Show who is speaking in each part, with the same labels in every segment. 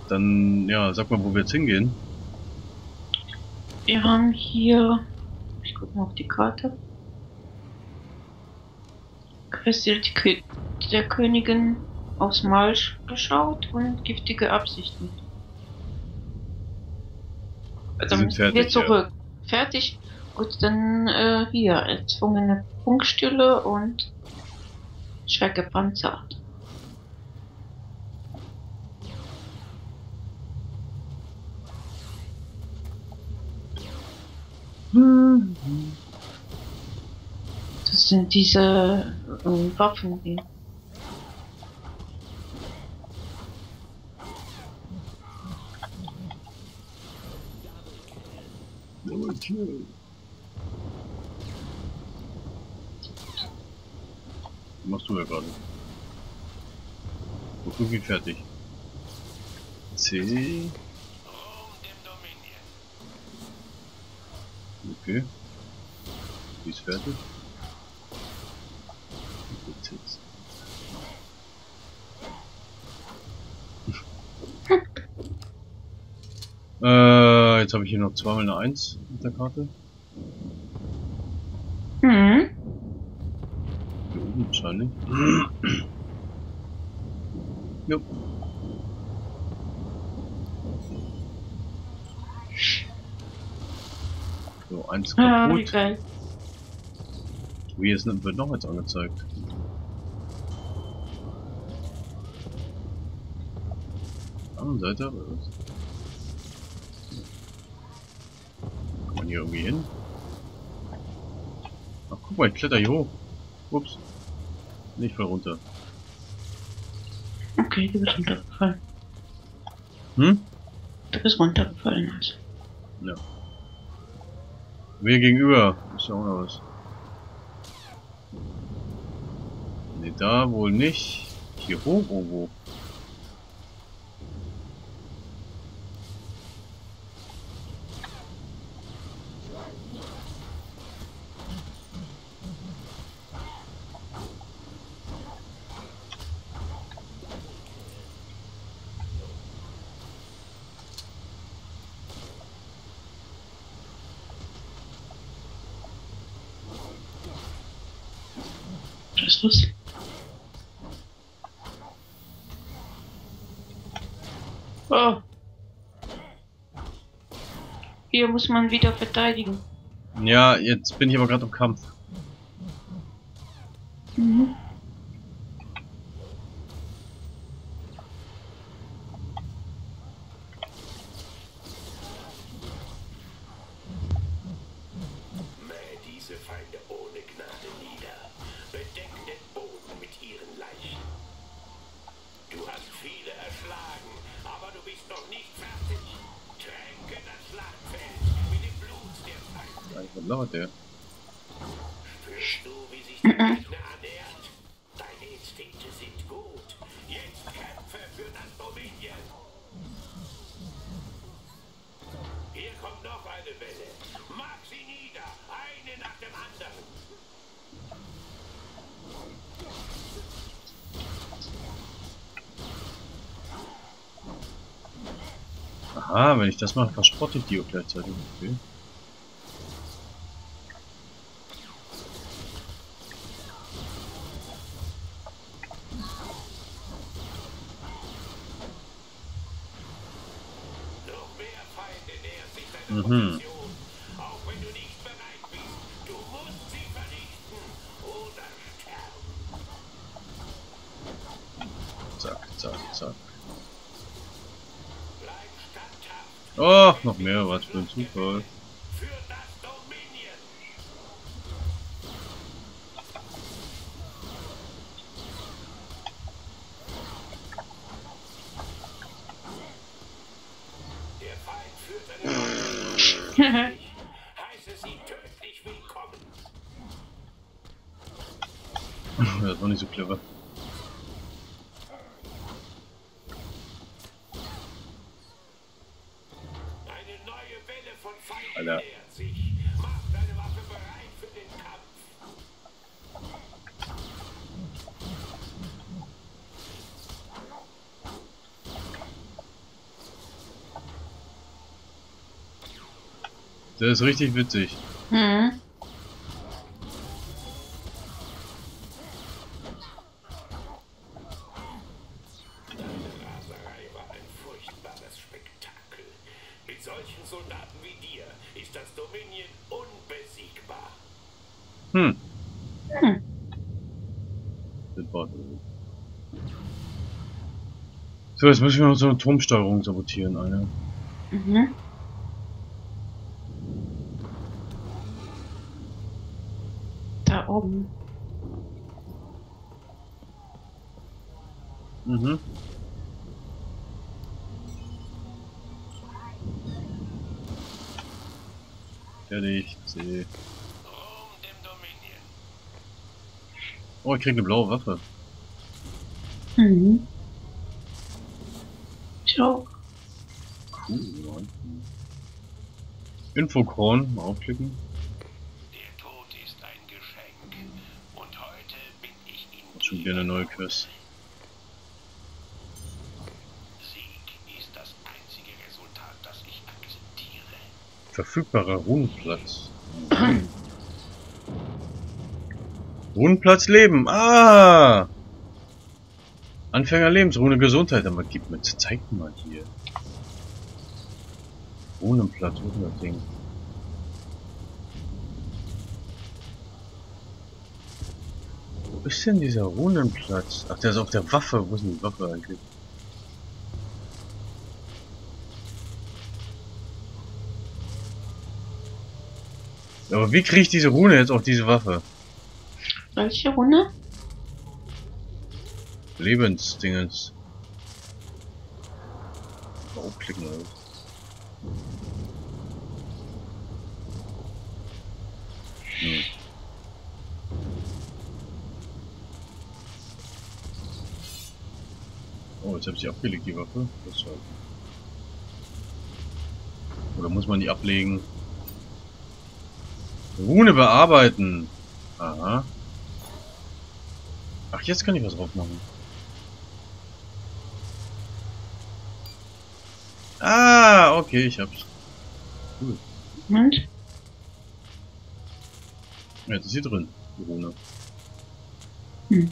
Speaker 1: Dann, ja, sag mal, wo wir jetzt hingehen.
Speaker 2: Wir haben hier, ich gucke mal auf die Karte, Quest der Königin aufs Mal geschaut und giftige Absichten.
Speaker 1: Wir
Speaker 2: Dann
Speaker 1: sind
Speaker 2: müssen wir
Speaker 1: fertig, ja.
Speaker 2: zurück. Fertig? Gut, dann hier, erzwungene Funkstille und schwer gepanzert. Das sind diese Waffen, die.
Speaker 1: Machst du ja gerade. Gut, irgendwie fertig. C. Okay. Die ist fertig. Jetzt. Jetzt habe ich hier noch zweimal eine 1 mit der Karte.
Speaker 2: Mhm.
Speaker 1: Hier oben wahrscheinlich. Jo. So, 1
Speaker 2: Ah, wie
Speaker 1: kaputt.
Speaker 2: geil.
Speaker 1: Wie ist wird noch jetzt angezeigt? Andere Seite, oder was? Kann man hier irgendwie hin? Ach, guck mal, ich kletter hier hoch. Ups. Nicht voll runter.
Speaker 2: Okay, du bist runtergefallen.
Speaker 1: Hm?
Speaker 2: Du bist runtergefallen, also.
Speaker 1: Ja. Mir gegenüber. Ist ja auch noch was. Ne, da wohl nicht. Hier hoch irgendwo.
Speaker 2: Was ist los? Oh. Hier muss man wieder verteidigen.
Speaker 1: Ja, jetzt bin ich aber gerade im Kampf.
Speaker 2: Mhm.
Speaker 3: Mähe diese Feinde ohne Gnade nieder. Bedeck den Boden mit ihren Leichen. Du hast viele erschlagen, aber du bist noch nicht fertig. Tränke das Schlachtfeld mit dem Blut der Feinde.
Speaker 1: Was labert der?
Speaker 3: Spürst du, wie sich der Gegner annähert? Deine Instinkte sind gut. Jetzt kämpfe für das Dominion. Hier kommt noch eine Welle. Mach sie nieder, eine nach dem anderen.
Speaker 1: Aha, wenn ich das mache, verspotte ich die auch gleichzeitig. Okay.
Speaker 3: Noch mehr Feinde nähern sich deiner
Speaker 1: Mhm.
Speaker 3: Position. Auch wenn du nicht bereit bist, du musst sie vernichten oder sterben.
Speaker 1: Zack, zack, zack.
Speaker 3: Bleib standhaft.
Speaker 1: Oh, noch mehr, was für ein Zufall.
Speaker 3: Für das Dominion. Der Feind führt eine Mannschaft. Ich heiße sie tödlich willkommen.
Speaker 1: Das war nicht so clever.
Speaker 3: Eine neue Welle von Feinden
Speaker 1: Alter.
Speaker 3: nähert sich. Mach deine Waffe bereit für den Kampf.
Speaker 1: Der ist richtig witzig.
Speaker 2: Mhm.
Speaker 3: Raserei war ein furchtbares Spektakel. Mit solchen Soldaten wie dir ist das Dominion unbesiegbar.
Speaker 1: Hm.
Speaker 2: Hm.
Speaker 1: Das war's. So, jetzt müssen wir noch so eine Turmsteuerung sabotieren, Alter.
Speaker 2: Mhm. Da oben.
Speaker 1: Mhm. Fertig. C.
Speaker 3: Ruhm dem Dominion.
Speaker 1: Oh, ich krieg eine blaue Waffe.
Speaker 2: Mhm. Schau.
Speaker 1: Cool, Mann. Infokron, mal aufklicken.
Speaker 3: Der Tod ist ein Geschenk. Und heute bin ich in
Speaker 1: Schon wieder eine neue Quest.
Speaker 3: Sieg ist das einzige Resultat, das ich akzeptiere.
Speaker 1: Verfügbarer Runenplatz. Runenplatz Leben. Ah! Anfänger Lebensrune Gesundheit. Aber gib mir, zeig mal hier. Runenplatz, wo ist denn das Ding? Wo ist denn dieser Runenplatz? Ach, der ist auf der Waffe. Wo ist denn die Waffe eigentlich? Aber wie kriege ich diese Rune jetzt auf diese Waffe?
Speaker 2: Welche Runde?
Speaker 1: Lebensdingens. Aufklicken oder was? Hm. Oh, jetzt habe ich sie abgelegt, die Waffe. Das halt. Oder muss man die ablegen? Rune bearbeiten. Aha. Ach, jetzt kann ich was drauf machen. Ah, okay, ich hab's. Cool.
Speaker 2: Und?
Speaker 1: Ja, jetzt ist sie drin, die Rune.
Speaker 2: Hm.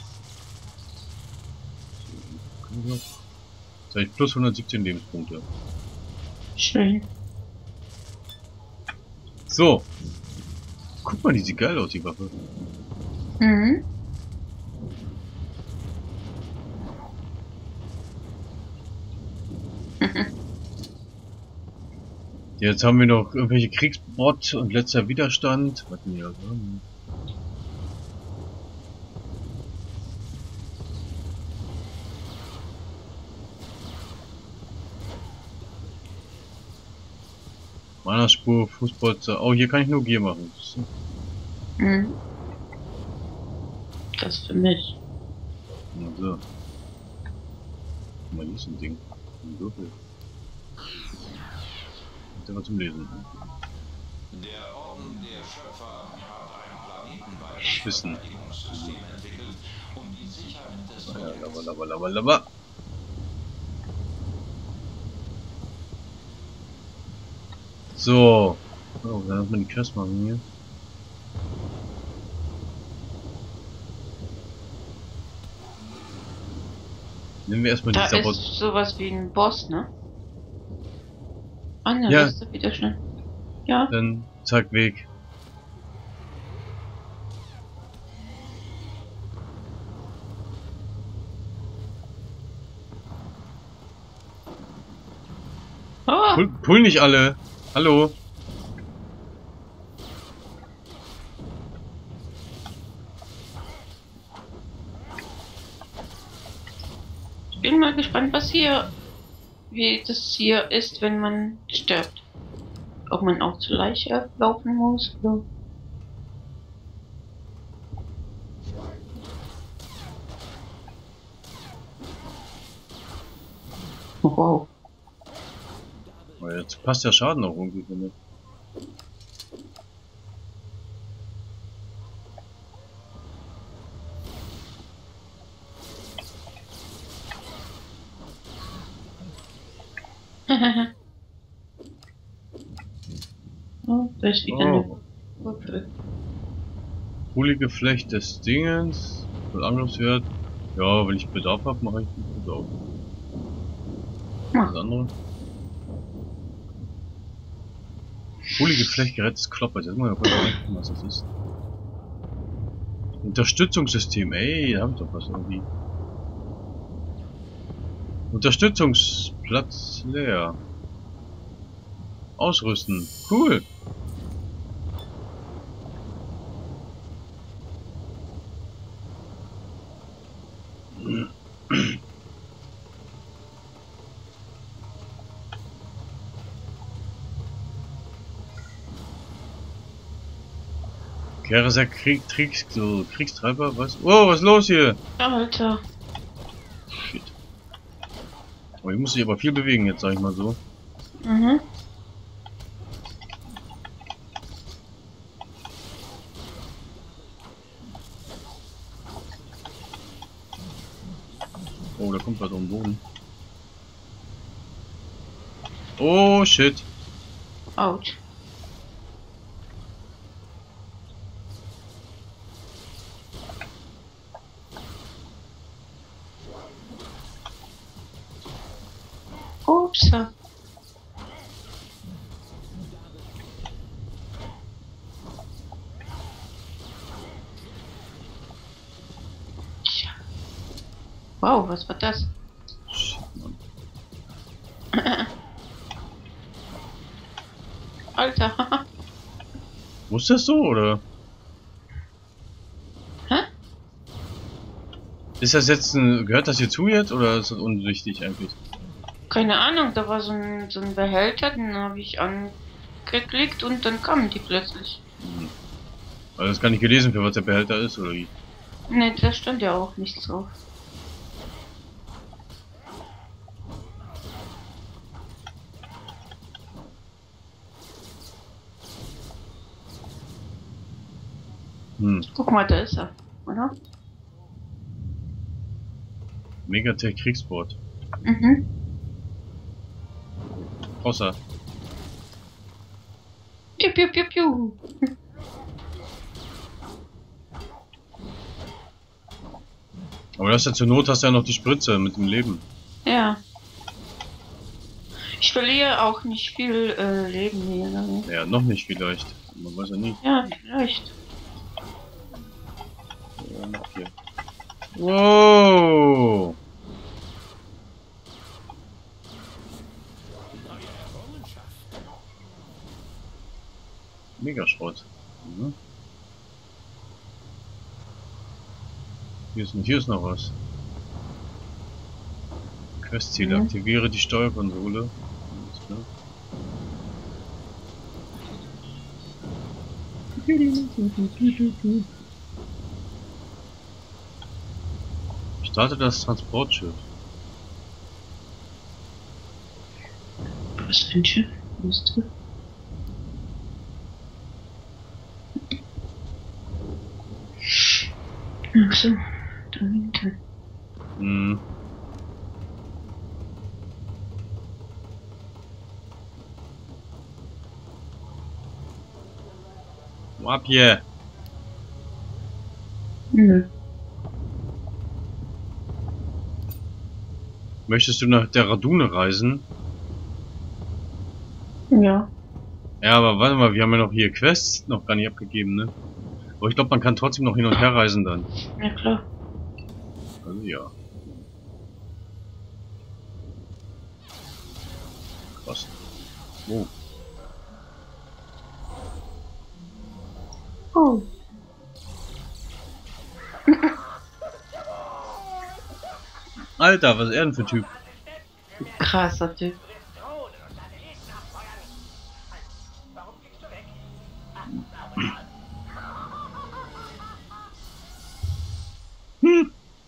Speaker 1: Jetzt habe ich plus 117 Lebenspunkte.
Speaker 2: Schön.
Speaker 1: So. Guck mal, die sieht geil aus, die Waffe.
Speaker 2: Mhm.
Speaker 1: Jetzt haben wir noch irgendwelche Kriegsbot und letzter Widerstand. Was denn hier? Mana-Spur, Fußbolzer. Oh, hier kann ich nur Gier machen.
Speaker 2: Mhm. Das für mich.
Speaker 1: Na so. Guck mal, hier ist ein Ding. Ein Würfel. Ist ja was zum Lesen. Ne?
Speaker 4: Der Orden der Schöpfer hat ein planetenweites
Speaker 1: Wissen.
Speaker 4: Verteidigungssystem entwickelt, um die Sicherheit des
Speaker 1: Ah ja,
Speaker 4: Projekts.
Speaker 1: laber. So. Oh, dann muss man die Quest machen hier. Nehmen wir erstmal
Speaker 2: Da
Speaker 1: die Sabot.
Speaker 2: ist sowas wie ein Boss, ne? Ah, ne,
Speaker 1: Ja.
Speaker 2: das ist wieder schnell. Ja.
Speaker 1: Dann zack, Weg.
Speaker 2: Oh,
Speaker 1: Pull nicht alle. Hallo.
Speaker 2: ich bin mal gespannt, was hier, wie das hier ist, wenn man stirbt. Ob man auch zur Leiche laufen muss, oder? Wow.
Speaker 1: Aber jetzt passt der Schaden auch irgendwie, finde ich.
Speaker 2: Oh, da ist wieder eine
Speaker 1: Oh.
Speaker 2: Wurzel.
Speaker 1: Poolygeflecht des Dingens. Voll Angriffswert. Ja, wenn ich Bedarf habe, mache ich Bedarf. Das andere. Poolygeflecht gerätes Kloppers. Jetzt muss ich mal gucken, was das ist. Unterstützungssystem. Ey, da hab ich doch was irgendwie. Unterstützungsplatz leer. Ausrüsten. Cool. Kehre Kriegstreiber, was? Oh, was ist los hier?
Speaker 2: Alter.
Speaker 1: Shit. Oh, ich muss mich aber viel bewegen jetzt, sag ich mal so.
Speaker 2: Mhm.
Speaker 1: Oh, da kommt was am Boden. Oh, shit.
Speaker 2: Autsch. Ups. Tja. Wow, was war das?
Speaker 1: Shit, Mann.
Speaker 2: Alter.
Speaker 1: Muss das so, oder?
Speaker 2: Hä?
Speaker 1: Ist das jetzt gehört das hier zu jetzt, oder ist das unwichtig eigentlich?
Speaker 2: Keine Ahnung, da war so ein Behälter, den habe ich angeklickt und dann kamen die plötzlich.
Speaker 1: Also das gar nicht gelesen, für was der Behälter ist, oder wie?
Speaker 2: Ne, da stand ja auch nichts drauf. Guck mal, da ist er, oder?
Speaker 1: Megatech Kriegsbord.
Speaker 2: Mhm.
Speaker 1: Außer.
Speaker 2: Piu, piu, piu, piu.
Speaker 1: Aber das ist ja zur Not, hast du ja noch die Spritze mit dem Leben.
Speaker 2: Ja. Ich verliere auch nicht viel Leben hier. Ne?
Speaker 1: Ja, noch nicht vielleicht. Man weiß ja nie.
Speaker 2: Ja, vielleicht.
Speaker 1: Hier. Wow! Megaschrott. Mhm. Hier ist noch was. Questziele.
Speaker 2: Mhm.
Speaker 1: Aktiviere die Steuerkonsole. Alles klar. Starte das Transportschiff.
Speaker 2: Was für ein Schiff? Ist das? Ach so, da hinten.
Speaker 1: Hm. Ab hier.
Speaker 2: Nö.
Speaker 1: Möchtest du nach der Radune reisen?
Speaker 2: Ja.
Speaker 1: Ja, aber warte mal, wir haben ja noch hier Quests noch gar nicht abgegeben, ne? Aber ich glaube, man kann trotzdem noch hin und her reisen dann.
Speaker 2: Ja, klar.
Speaker 1: Also ja. Krass. Oh.
Speaker 2: Oh.
Speaker 1: Alter, was ist er denn für ein Typ?
Speaker 2: Krasser Typ.
Speaker 1: Hm.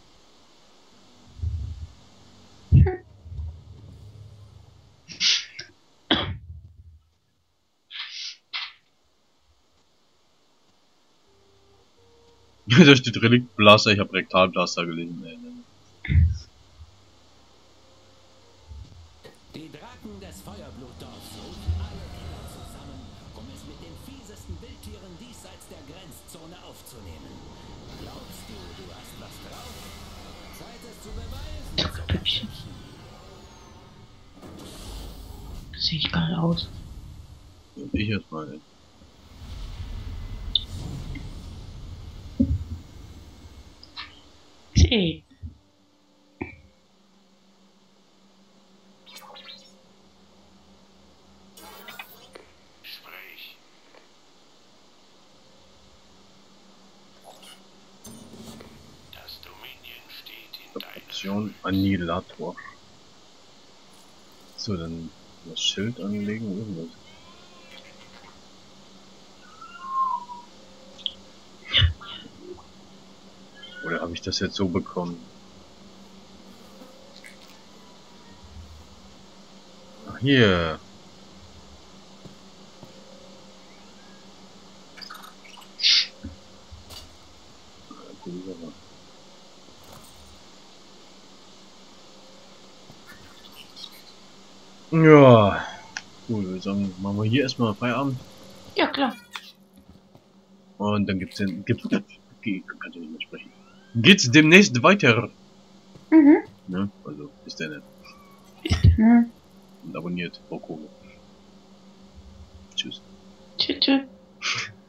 Speaker 1: Da steht Reliktblaster, ich habe Rektalblaster gelesen.
Speaker 5: Die Drachen des Feuerblutsdorfs rufen alle Kinder zusammen, um es uns mit den fiesesten Wildtieren diesseits der Grenzzone aufzunehmen. Glaubst du, du hast was drauf? Zeit es zu beweisen, Zuckerstückchen.
Speaker 2: Sehe ich geil aus.
Speaker 1: Und ich erstmal.
Speaker 2: C.
Speaker 3: Sprich. Das Dominion steht in deiner
Speaker 1: Option Annihilator. So, dann das Schild anlegen, irgendwas. Oder habe ich das jetzt so bekommen? Ach, hier. Ja. Gut, wir sagen, machen wir hier erstmal Feierabend.
Speaker 2: Ja, klar.
Speaker 1: Und dann gibt's den. Okay, kannst du nicht mehr sprechen. Geht's demnächst weiter.
Speaker 2: Mhm.
Speaker 1: Ne? Also, bis dann.
Speaker 2: Mhm.
Speaker 1: Und abonniert. Tschüss.
Speaker 2: Tschüss. Tschüss.